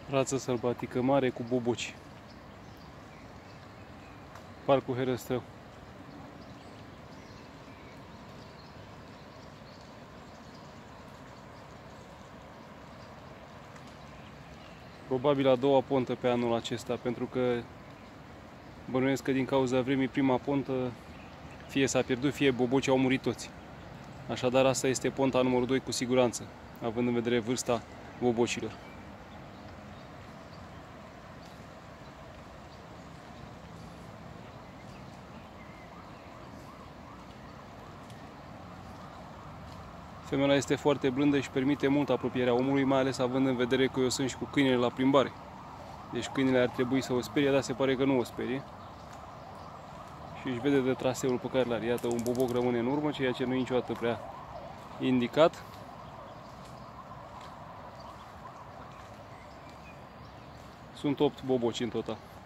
Rață sălbatică mare cu boboci. Parcul Herăstrău. Probabil a doua pontă pe anul acesta, pentru că bănuiesc că din cauza vremii prima pontă fie s-a pierdut, fie bobocii au murit toți. Așadar asta este ponta numărul 2 cu siguranță, având în vedere vârsta bobocilor. Femeia este foarte blândă și permite mult apropierea omului, mai ales având în vedere că eu sunt și cu câinele la plimbare. Deci câinele ar trebui să o sperie, dar se pare că nu o sperie. Și își vede de traseul pe care l-are. Iată, un boboc rămâne în urmă, ceea ce nu e niciodată prea indicat. Sunt 8 boboci în total.